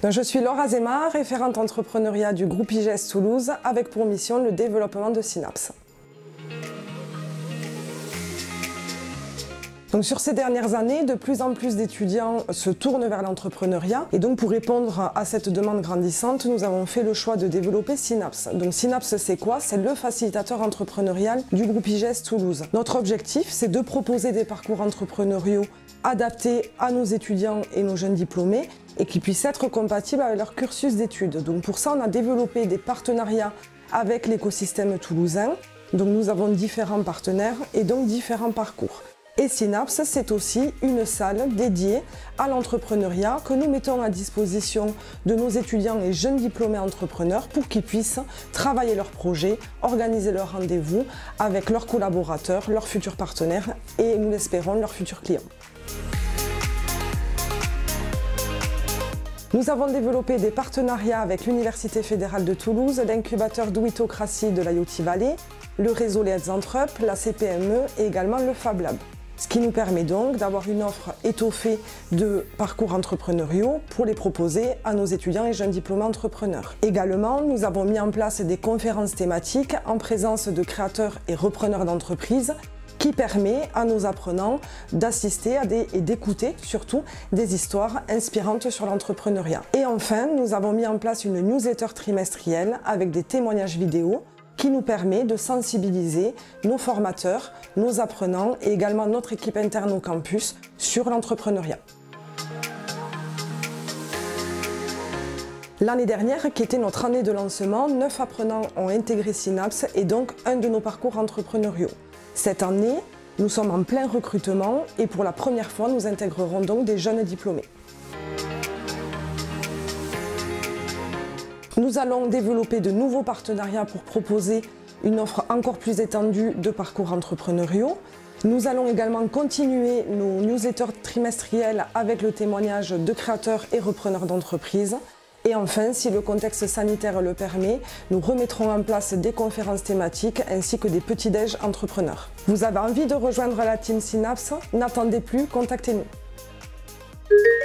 Je suis Laura Zema, référente entrepreneuriat du groupe IGES Toulouse, avec pour mission le développement de Synapse. Donc sur ces dernières années, de plus en plus d'étudiants se tournent vers l'entrepreneuriat et donc pour répondre à cette demande grandissante, nous avons fait le choix de développer Synapse. Donc Synapse, c'est quoi? C'est le facilitateur entrepreneurial du groupe IGES Toulouse. Notre objectif, c'est de proposer des parcours entrepreneuriaux adaptés à nos étudiants et nos jeunes diplômés et qui puissent être compatibles avec leur cursus d'études. Donc pour ça, on a développé des partenariats avec l'écosystème toulousain. Donc nous avons différents partenaires et donc différents parcours. Et Synapse, c'est aussi une salle dédiée à l'entrepreneuriat que nous mettons à disposition de nos étudiants et jeunes diplômés entrepreneurs pour qu'ils puissent travailler leurs projets, organiser leurs rendez-vous avec leurs collaborateurs, leurs futurs partenaires et, nous l'espérons, leurs futurs clients. Nous avons développé des partenariats avec l'Université fédérale de Toulouse, l'incubateur Douitocratie de l'IoT Valley, le réseau Let's Entrep, la CPME et également le Fab Lab. Ce qui nous permet donc d'avoir une offre étoffée de parcours entrepreneuriaux pour les proposer à nos étudiants et jeunes diplômés entrepreneurs. Également, nous avons mis en place des conférences thématiques en présence de créateurs et repreneurs d'entreprises qui permet à nos apprenants d'assister à et d'écouter surtout des histoires inspirantes sur l'entrepreneuriat. Et enfin, nous avons mis en place une newsletter trimestrielle avec des témoignages vidéo qui nous permet de sensibiliser nos formateurs, nos apprenants et également notre équipe interne au campus sur l'entrepreneuriat. L'année dernière, qui était notre année de lancement, 9 apprenants ont intégré Synapse et donc un de nos parcours entrepreneuriaux. Cette année, nous sommes en plein recrutement et pour la première fois, nous intégrerons donc des jeunes diplômés. Nous allons développer de nouveaux partenariats pour proposer une offre encore plus étendue de parcours entrepreneuriaux. Nous allons également continuer nos newsletters trimestriels avec le témoignage de créateurs et repreneurs d'entreprises. Et enfin, si le contexte sanitaire le permet, nous remettrons en place des conférences thématiques ainsi que des petits-déj entrepreneurs. Vous avez envie de rejoindre la team Synapse? N'attendez plus, contactez-nous.